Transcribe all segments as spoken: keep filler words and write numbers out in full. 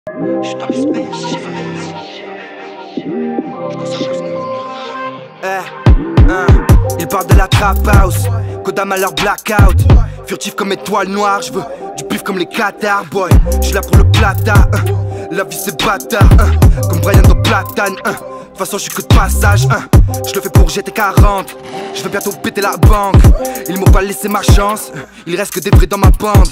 J'suis dans l'espace. Eh, hein. Ils parlent de la trap house, Kodam à leur blackout. Furtif comme étoile noire, j'veux du pif comme les Qatar, boy. J'suis là pour le plata, hein. La vie c'est bâtard, hein. Comme Brian de Platane, hein. De toute façon j'suis que de passage, hein. Je le fais pour G T quarante. Je vais bientôt péter la banque. Ils m'ont pas laissé ma chance. Il reste que des vrais dans ma bande.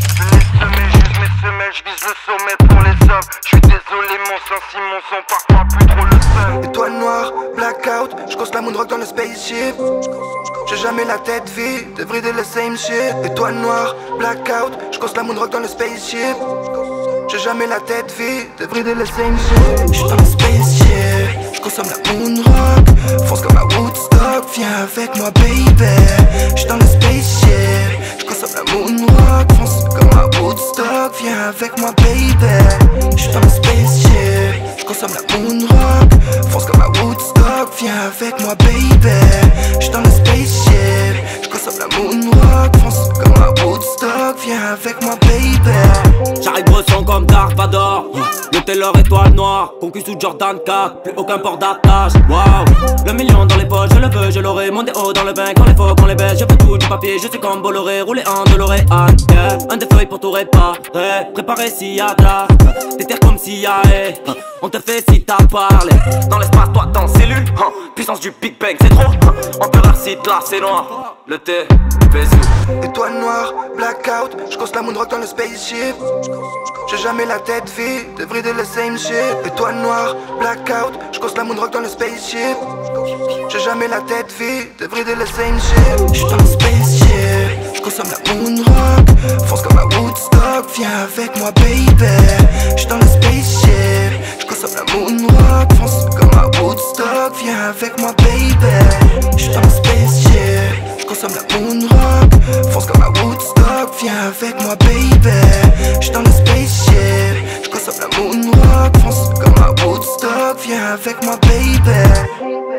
Mes semelles, j'vise le sommet pour les hommes. J'suis désolé mon sang, si mon son parfois plus trop le seum. Étoile noire, blackout, j'cause la moonrock dans le spaceship. J'ai jamais la tête vide, devrais de la same shit. Étoile noire, blackout, j'cause la moonrock dans le spaceship. J'ai jamais la tête vide, devrais de la same shit. J'suis dans le spaceship, j'consomme la moonrock. Fonce comme à Woodstock, viens avec moi baby. J'suis dans le spaceship, j'consomme la moonrock. Fonce comme à Woodstock, viens avec moi baby. J'suis dans le spaceship, j'consomme la moonrock. Fonce comme à Woodstock, viens avec moi baby. J'suis dans le spaceship, j'consomme la moonrock. Fonce comme à Woodstock, viens avec moi baby. J'arrive bresson comme Dark Vador. Le Taylor étoile noire, conquis sous Jordan quatre. Plus aucun port d'attache, waouh. Le million dans les poches, je le veux, je l'aurai. Mon déo dans le bain, quand les faux, quand les baisse. Je fais tout du papier, je sais comme Bolloré. Rouler en DeLorean, yeah. Un des feuilles pour tout réparer. Préparer s'il y a de la. T'es terre comme s'il y a, eh. On te fait si t'as parlé. Dans l'espace, toi dans cellule, hein. Puissance du Big Bang, c'est trop, hein. Empereur si là, c'est noir. Le T, Bézou. Étoile noire, blackout, j'cause la moonrock dans le spaceship. J'ai jamais la tête vide, devrais de la same shit. Étoile noire, blackout, j'cause la moonrock dans le spaceship. J'ai jamais la tête vide, devrais de la same shit. J'suis dans le spaceship, j'consomme la moonrock. Fonce comme à Woodstock, viens avec moi baby. J'suis dans le spaceship, j'consomme la moonrock. Fonce comme à Woodstock, viens avec moi baby. J'suis dans le spaceship, j'consomme la moonrock. Fonce comme à Woodstock, viens avec moi baby. J'suis dans le spaceship, j'consomme la moonrock. Fonce comme à Woodstock, viens avec moi baby.